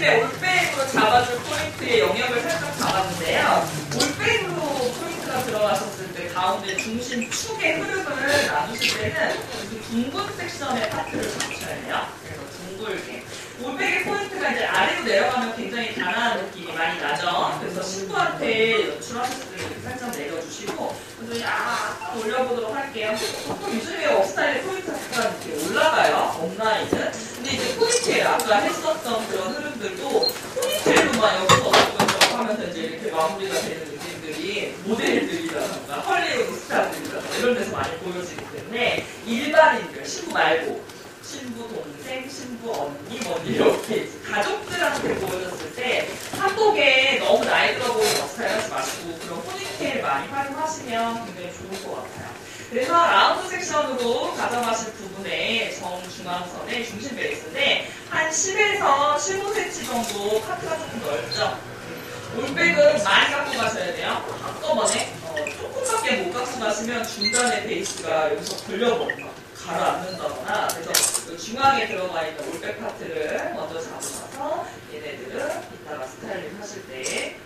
중심에 올백으로 잡아줄 포인트의 영역을 살짝 잡았는데요. 올백으로 포인트가 들어가셨을 때 가운데 중심 축의 흐름을 나누실 때는 둥근 섹션의 파트를 잡으셔야 돼요. 그래서 둥글게. 올백의 포인트가 이제 아래로 내려가면 굉장히 단아한 느낌이 많이 나죠. 그래서 신부한테 연출하셨을 때 이렇게 살짝 내려주시고, 그래서 약간 올려보도록 할게요. 보통 요즘에 업스타일의 포인트가 약간 이렇게 올라가요. 업라인은. 근데 이제 포인트에 아까 했었던 그런 흐름들도 포인트로만 여기서 어쩌고 하면서 이제 이렇게 마무리가 되는 느낌들이 모델들이라던가 헐리우드 스타들이라던가 이런 데서 많이 보여지기 때문에 일반인들, 신부 말고 신부 동생, 신부 언니, 뭐 이렇게 가족들한테 보여줬을 때 한복에 너무 나이 들어 보이는 업스타일 하지 마시고 그런 포니테일 많이 활용하시면 굉장히 좋을 것 같아요. 그래서 라운드 섹션으로 가져가실 부분에 정중앙선의 중심 베이스인데 한 10에서 15cm 정도 카트가 조금 넓죠. 올백은 많이 갖고 가셔야 돼요. 한꺼번에 조금밖에 못 갖고 가시면 중간에 베이스가 여기서 걸려버려요. 가라앉는다거나. 그래서 중앙에 들어가 있는 올백 파트를 먼저 잡으셔서 얘네들은 이따가 스타일링 하실 때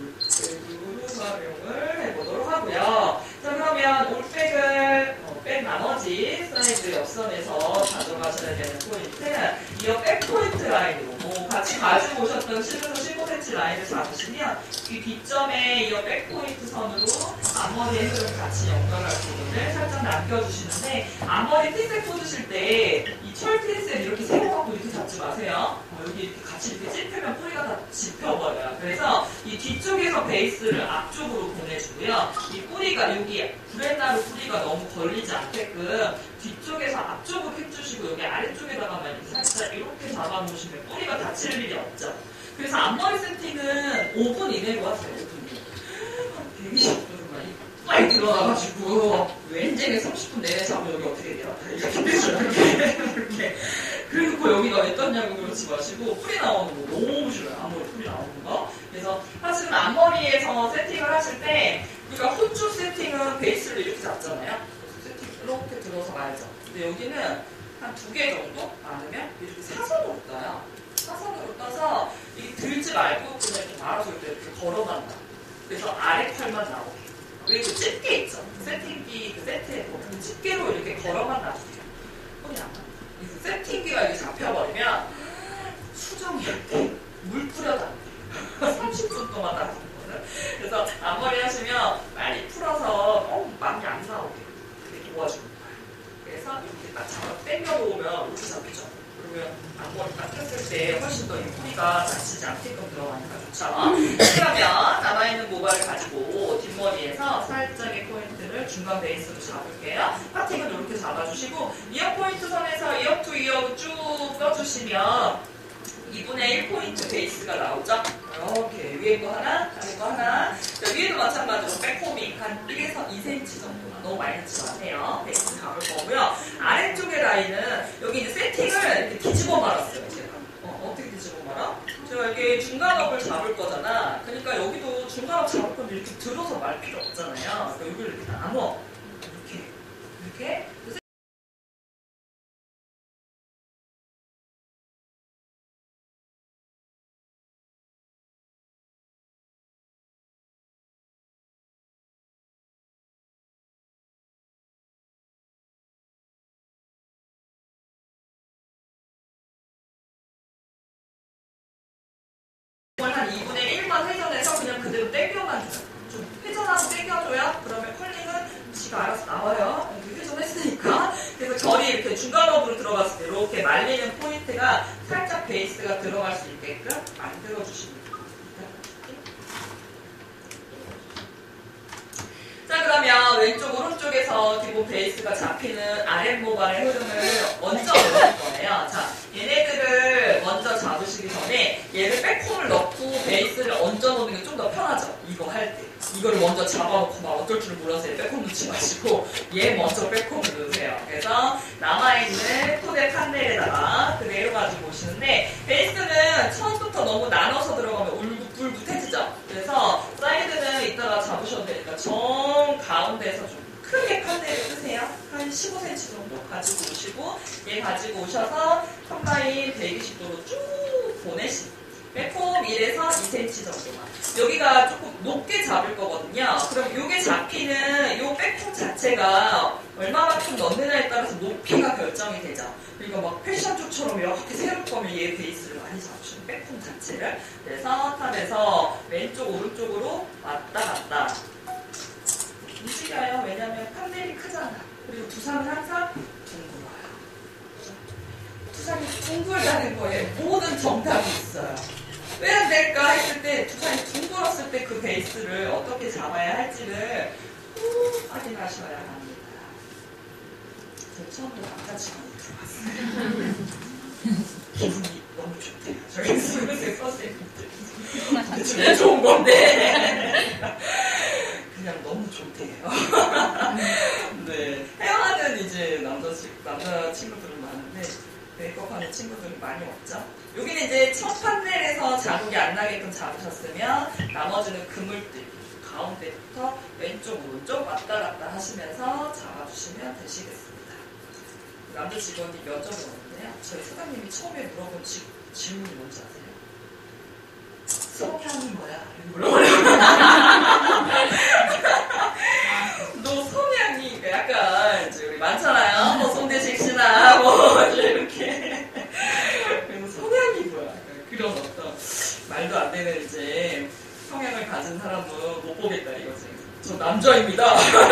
올백으로 활용을 해보도록 하고요. 자, 그러면 올백을 뺀 나머지 사이드 옆선에서 가져가셔야 되는 포인트는 이 백 포인트 라인으로 같이 가지고 오셨던 10에서 15cm 라인을 잡으시면 이 뒷점에 이 백 포인트 선으로 앞머리의 흐름 같이 연결할 부분을 살짝 남겨주시는데 앞머리 핀셋 꽂으실 때 이 철 핀셋 이렇게 세워갖고 이렇게 잡지 마세요. 여기 이렇게 같이 이렇게 찝히면 뿌리가 다 짚혀버려요. 그래서 이 뒤쪽에서 베이스를 앞쪽으로 보내주고요. 이 뿌리가 여기 브렛나루 뿌리가 너무 걸리지 않게끔 뒤쪽에서 앞쪽으로 해주시고 여기 아래쪽에다가만 이렇게 살짝 이렇게 잡아놓으시면 뿌리가 다칠 일이 없죠. 그래서 앞머리 세팅은 5분 이내로 하세요. 5분 이내. 120분만 빨리 들어가가지고 왠지 30분 내내 잡으면 여기 어떻게 돼요? 이렇게 되죠. 이렇게. 그리고 여기가 왜 떴냐고 그러지 마시고 뿌리 나오는 거 너무 싫어요. 앞머리 뿌리 나오는 거. 그래서 사실은 앞머리에서 세팅을 하실 때 우리가 호주 세팅은 베이스를 이렇게 잡잖아요. 세팅 이렇게 들어서 말죠. 근데 여기는 한 2개 정도 많으면 이렇게 사선으로 떠요. 사선으로 떠서 이게 들지 말고 그냥 이렇게 말아서 이렇게 걸어간다. 그래서 아래 팔만 나오게. 그리고 집게 있죠. 세팅기 그 세트에 보면 집게로 이렇게 걸어만 놔주세요. 손이 안 나. 그래서 세팅기가 이렇게 잡혀버리면 수정할 때 물 뿌려도 안 돼요. 30분 동안 놔두는 거는. 그래서 앞머리 하시면 빨리 풀어서 많이 안 나오게 이렇게 도와주는 거예요. 그래서 이렇게 딱 잡아 당겨놓으면 이렇게 잡히죠. 그러면 앞머리 딱 폈을 때 훨씬 더 이 뿌리가 다치지 않게끔 들어가니까 좋죠. 그러면 남아있는 모발을 가지고 뒷머리에서 살짝의 포인트를 중간 베이스로 잡을게요. 파팅은 이렇게 잡아주시고 이어 포인트 선에서 이어 투 이어 쭉 떠주시면 2분의 1 포인트 베이스가 나오죠. 이렇게 위에 거 하나, 아래 거 하나. 위에도 마찬가지로 백코밍 한 1에서 2cm 정도만 너무 많이 넣지 마세요. 베이스 잡을 거고요. 아래쪽의 라인은 여기 이제 세팅을 이렇게 뒤집어 말았어요. 제가 어떻게 뒤집어 말아? 제가 이렇게 중간업을 잡을 거잖아. 그러니까 여기도 중간업 잡을 건데 이렇게 들어서 말 필요 없잖아요. 그러니까 여기를 이렇게 나눠 이렇게. 한 2분의 1만 회전해서 그냥 그대로 땡겨만 줘요. 좀 회전하고 땡겨줘야 그러면 컬링은 지가 알아서 나와요. 이렇게 회전했으니까. 그래서 결이 이렇게 중간업으로 들어갔을 때 이렇게 말리는 포인트가 살짝 베이스가 들어갈 수 있게끔 만들어주십니다. 자, 그러면 왼쪽 오른쪽에서 기본 베이스가 잡히는 아랫모발의 흐름을 먼저 넣을 거예요. 자, 얘네들을 먼저 잡으시기 전에 얘를 백홈을 넣고 베이스를 얹어 놓는 게 좀 더 편하죠. 이거 할 때. 이거를 먼저 잡아놓고 막 어쩔 줄 몰라서 얘 백홈 넣지 마시고 얘 먼저 백홈을 넣으세요. 그래서 남아있는 코덱 칸넬에다가 그대로 가지고 오시는데 베이스는 처음부터 너무 나눠서 들어가면 울긋불긋해지죠. 그래서 사이드는 이따가 잡으셔도 되니까 정 가운데에서 좀 크게 칸넬을 쓰세요. 한 15cm 정도 가지고 오시고 얘 가지고 오셔서 컴바인 120도로 쭉 보내시고 빼꼼 1에서 2cm 정도만. 여기가 조금 높게 잡을 거거든요. 그럼 이게 잡히는 이 빼꼼 자체가 얼마만큼 넣느냐에 따라서 높이가 결정이 되죠. 그러니까 막 패션 쪽처럼 이렇게 세울 거면 얘 베이스를 많이 잡으시는 빼꼼 자체를. 그래서 탑에서 왼쪽 오른쪽으로 왔다 갔다 움직여요. 왜냐면 판넬이 크잖아. 그리고 두상은 항상 둥글어요. 두상이 둥글다는 거에 모든 정답이 있어요. 왜 안 될까 했을 때 두상이 둥글었을 때 그 베이스를 어떻게 잡아야 할지를 확인하셔야 합니다. 저 처음으로 남자친구 들어왔어요. 기분이 너무 좋대요. 저희 수능생 선생님들. 왜 좋은 건데. 그냥 너무 좋대요. 네. 헤어하는 이제 남자 친구들은 많은데, 메이크업하는 친구들은 많이 없죠. 여기는 이제 첫 판넬에서 자국이 안 나게끔 잡으셨으면, 나머지는 그물들, 가운데부터 왼쪽, 오른쪽 왔다 갔다 하시면서 잡아주시면 되시겠습니다. 남자 직원이 여쭤보는데요. 저희 사장님이 처음에 물어본 질문이 뭔지 아세요? 성향이 뭐야? 물어보려고. 너 성향이 약간 이제 우리 많잖아요. 뭐 손대식 씨나 뭐 이렇게. 그래서 성향이 뭐야? 그런 어떤 말도 안 되는 이제 성향을 가진 사람은 못 보겠다 이거지. 저 남자입니다.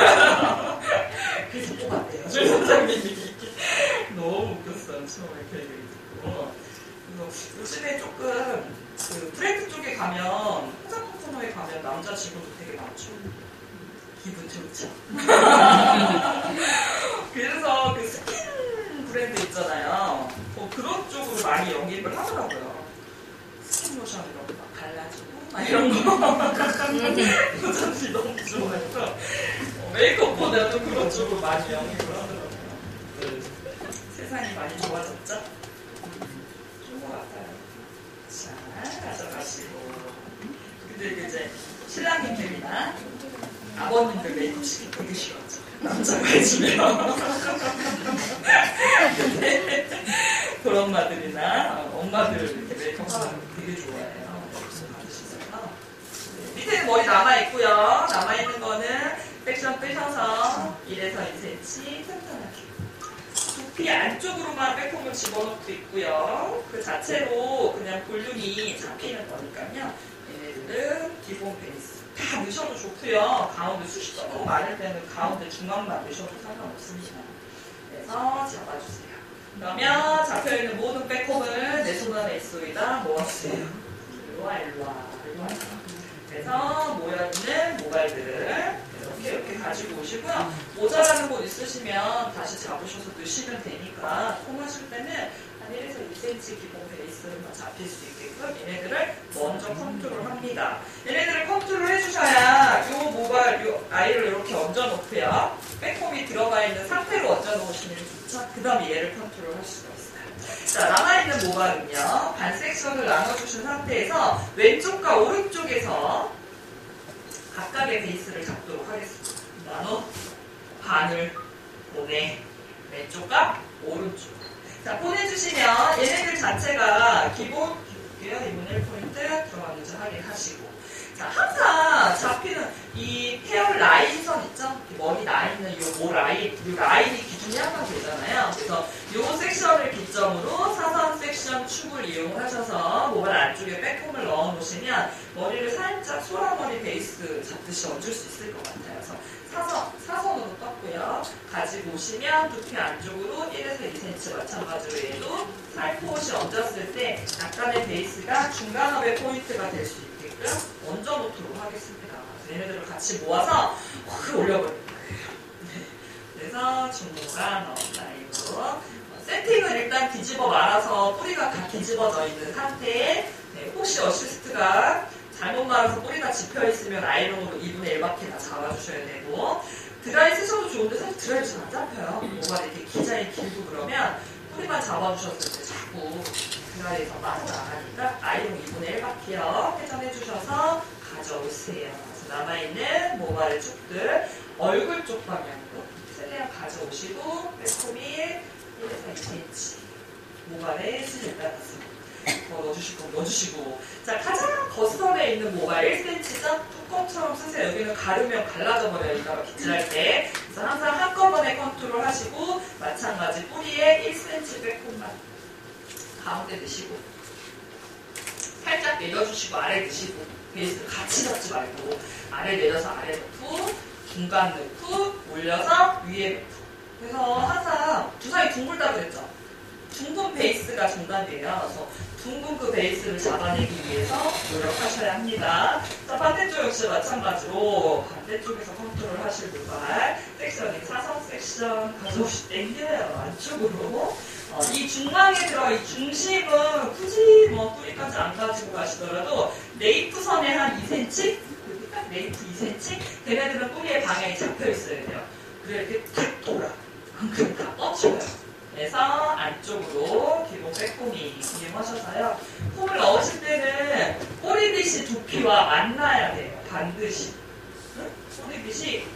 그래서 뽑았대요. 저희 선생님이. 너무 웃겼어요. 처음에 그 얘기를 듣고. 그래서 요즘에 조금 그 브랜드 쪽에 가면, 화장품 코너에 가면 남자 직원도 되게 많죠. 기분 좋죠. 그래서 그 스킨 브랜드 있잖아요. 그런 쪽으로 많이 영입을 하더라고요. 스킨 로션 이런 거 막 발라주고, 막 이런 거. 여자들이 너무 좋아해서 메이크업보다도 그런 쪽으로 많이 영입을 하더라고요. 네. 세상이 많이 좋아졌죠? 좋은 것 같아요. 자, 가져가시고. 근데 이제 신랑님들이나 아버님들 메이크업 시키기 되게 싫어하죠. 남자가 해주면. 그런 엄마들이나 엄마들 이렇게 메이크업 하는 거 되게 좋아해요. 받으시면서. 밑에는 머리 남아있고요. 남아있는 거는 섹션 뜨셔서 1에서 2cm 튼튼하게. 두피 안쪽으로만 빼꼼을 집어넣고 있고요. 그 자체로 그냥 볼륨이 잡히는 거니까요. 얘네들은 기본 베이스 다 넣으셔도 좋고요. 가운데 숱이 너무 많을 때는 가운데 중앙만 넣으셔도 상관없습니다. 그래서 잡아주세요. 그러면 잡혀있는 모든 빼꼼을 내 손 안에 있소이다 모아주세요. 일로와 일로와 일로와. 그래서 모여있는 모발들을 이렇게 가지고 오시고요. 모자라는 곳 있으시면 다시 잡으셔서 넣으시면 되니까 폼하실 때는 한 1에서 2cm 기본 베이스만 잡힐 수 있게끔 얘네들을 먼저 컨트롤합니다. 얘네들을 컨트롤 해주셔야 요 모발, 요 아이를 이렇게 얹어놓고요. 빼꼼이 들어가 있는 상태로 얹어놓으시면 좋죠. 그 다음에 얘를 컨트롤 할 수가 있어요. 자, 남아있는 모발은요. 반 섹션을 나눠주신 상태에서 왼쪽과 오른쪽에서 각각의 베이스를 잡도록 하겠습니다. 나눠 반을 보내. 왼쪽과 오른쪽. 자, 보내주시면 얘네들 자체가 기본 볼게요. 이분 1포인트 들어갔는지 확인하시고. 자, 항상 잡히는 이 헤어 라인선 있죠? 머리 나 있는 요 라인, 요 라인이 기준이 항상 되잖아요. 그래서 요 섹션을 기점으로 사선 섹션 축을 이용하셔서 모발 안쪽에 빼꼼을 넣어 놓으시면 머리를 살짝 소라머리 베이스 잡듯이 얹을 수 있을 것 같아요. 그래서 사선으로 떴고요. 가지고 오시면 두피 안쪽으로 1에서 2cm 마찬가지로 얘도 살포시 얹었을 때 약간의 베이스가 중간업의 포인트가 될 수 있게끔 얹어놓도록 하겠습니다. 얘네들을 같이 모아서 확 올려버릴 거예요. 그래서 중모가 넣은 라인으로 세팅을 일단 뒤집어 말아서 뿌리가 다 뒤집어져 있는 상태에 혹시 어시스트가 잘못 말아서 뿌리가 집혀있으면 아이롱으로 2분의 1밖에 다 잡아주셔야 되고 드라이 쓰셔도 좋은데 사실 드라이도 잘 안 잡혀요. 모발이 이렇게 기장이 길고 그러면 뿌리만 잡아주셨을 때 자꾸 드라이에서 빠져나가니까 아이롱 2분의 1밖에요. 회전해주셔서 가져오세요. 그래서 남아있는 모발의 쪽들 얼굴 쪽 방향으로 최대한 가져오시고 빼꼼이 1에서 2cm 모발에 스를 따라서 넣어주시고. 자, 가장 겉선에 있는 모발 1cm 뚜껑처럼 쓰세요. 여기는 가르면 갈라져 버려요. 이따가 빗질할 때. 그래서 항상 한꺼번에 컨트롤 하시고, 마찬가지 뿌리에 1cm 빼꼼만 가운데 넣으시고, 살짝 내려주시고, 아래 넣으시고, 베이스를 같이 잡지 말고, 아래 내려서 아래 넣고, 중간 넣고, 올려서 위에 넣고. 그래서 항상 두상이 둥글다 그랬죠? 둥근 베이스가 중단이에요. 그래서 둥근 그 베이스를 잡아내기 위해서 노력하셔야 합니다. 자, 반대쪽 역시 마찬가지로 반대쪽에서 컨트롤 하실 모발 섹션이 사선 섹션 가져오실 때 힘들어요. 안쪽으로. 이 중앙에 들어 이 중심은 굳이 뭐 뿌리까지 안 가지고 가시더라도 네이프선에 한 2cm? 여기 딱 네이프 2cm? 걔네들은 뿌리의 방향이 잡혀 있어야 돼요. 그래 이렇게 탁 돌아. 그럼 다 뻗쳐요. 그래서 안쪽으로 기본 빼꼼히 이용하셔서요. 폼을 넣으실 때는 꼬리빗이 두피와 만나야 돼요. 반드시. 응? 꼬리빗이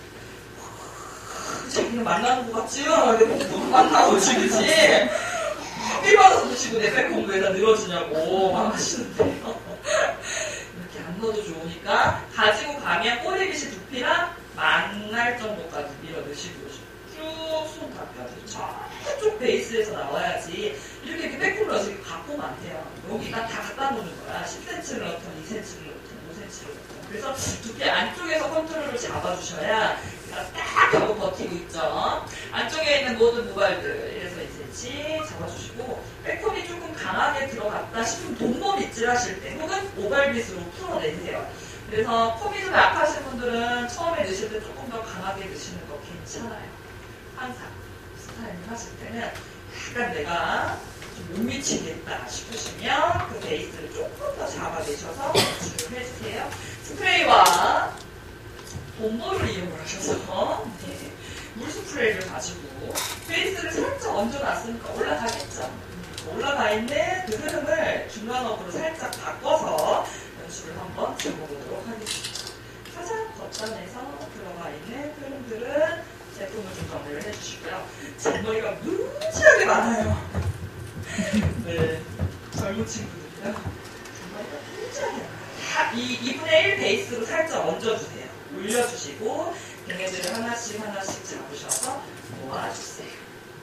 그냥 만나는 것 같지요? 너무 만나오지, 그치? 삐받아서 드시고 내 빼꼼 왜다 늘어지냐고 막 하시는데요. 이렇게 안 넣어도 좋으니까 가지고 가면 꼬리빗이 두피랑 만날 정도까지 밀어 넣으시고 쭉 손 다 펴서 저쪽 베이스에서 나와야지 이렇게 빼꼼 넣어서 갖고 오면 안 돼요. 여기다 다 갖다 놓는 거야. 10cm를 넣든 2cm를 넣든 5cm를 넣든. 그래서 두피 안쪽에서 컨트롤을 잡아주셔야 딱 하고 버티고 있죠. 안쪽에 있는 모든 모발들 1에서 2cm 잡아주시고 빼꼼이 조금 강하게 들어갔다 싶으면 돈몸 빗질 하실 때 혹은 오발빗으로 풀어내세요. 그래서 폼이 좀 약하신 분들은 처음에 넣으실 때 조금 더 강하게 넣으시는 거 괜찮아요. 항상 스타일을 하실 때는 약간 내가 좀 못 미치겠다 싶으시면 그 베이스를 조금 더 잡아내셔서 빗질을 해주세요. 스프레이와 봄볼을 이용을 하셔서 물 스프레이를 가지고 베이스를 살짝 얹어놨으니까 올라가겠죠. 올라가 있는 그 흐름을 중간업으로 살짝 바꿔서 연습을 한번 해보도록 하겠습니다. 가장 겉단에서 들어가 있는 흐름들은 제품을 좀 정리를 해주시고요. 잔머리가 무지하게 많아요. 네, 젊은 친구들이요. 잔머리가 무지하게 많아요. 이 2분의 1 베이스로 살짝 얹어주세요. 올려주시고 걔네들을 하나씩 잡으셔서 모아주세요.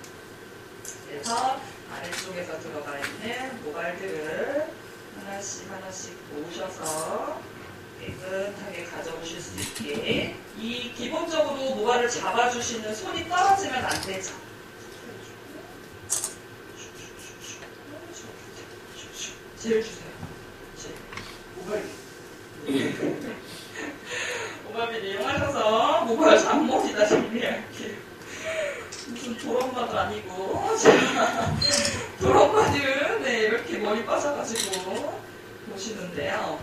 그래서 아래쪽에서 들어가 있는 모발들을 하나씩 모으셔서 깨끗하게 가져오실 수 있게 이 기본적으로 모발을 잡아주시는 손이 떨어지면 안 되죠. 제일 주세요. 모발빗 이용하셔서 모발 잡목이다 정리할게요. 무슨 졸업마도 아니고 졸업마들 네, 이렇게 머리 빠져가지고 보시는데요.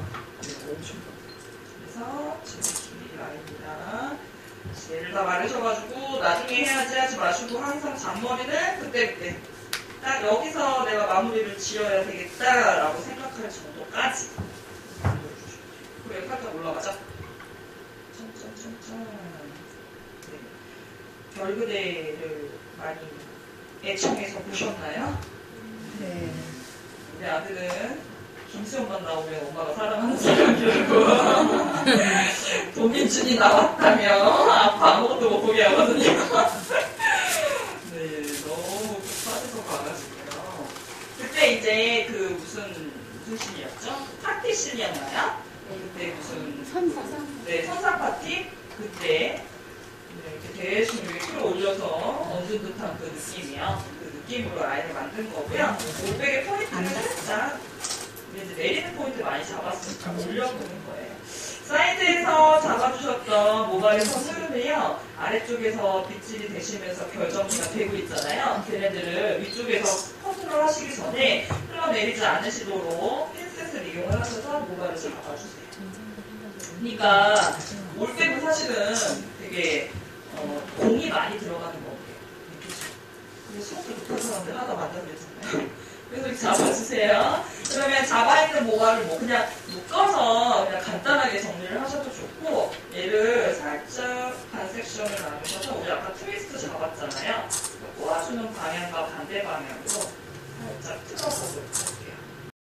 그래서 지금 이 라인이랑 얘를 다 마르셔가지고 나중에 해야지 하지 마시고 항상 잔머리는 그때 딱 여기서 내가 마무리를 지어야 되겠다라고 생각할 정도까지 그리고 여기 살짝 올라가죠. 짠짠짠짠. 네. 별그대를 많이 애청해서 보셨나요? 네. 우리 아들은 김수영만 나오면 엄마가 사랑하는 사람이라고 도민준이 나왔다면 아빠 아무것도 못 보게 하거든요. 네, 너무 빠져서 가가지고요. 그때 이제 그 무슨 신이었죠? 파티 신이었나요? 그때 무슨 선사 파티? 그때 이렇게 대충 이렇게 끌어올려서 얹은 듯한 그 느낌이요. 그 느낌으로 라인을 만든 거고요. 올백의 포인트를 살짝 이제 내리는 포인트 많이 잡았으니까 올려보는 거예요. 사이드에서 잡아주셨던 모발의 선흐름이요. 아래쪽에서 빗질이 되시면서 결정리가 되고 있잖아요. 걔네들을 위쪽에서 컨트롤 하시기 전에 흘러내리지 않으시도록 핀셋을 이용을 하셔서 모발을 잡아주세요. 그러니까 올백은 사실은 되게 공이 많이 들어가는 거예요. 그래서 수업도 못한 사람들 하나 만들어냈잖아요. 그래서 이렇게 잡아주세요. 그러면 잡아있는 모발을 뭐 그냥 묶어서 그냥 간단하게 정리를 하셔도 좋고 얘를 살짝 반 섹션을 나누셔서 우리 아까 트위스트 잡았잖아요. 꼬아주는 방향과 반대 방향으로 살짝 틀어보고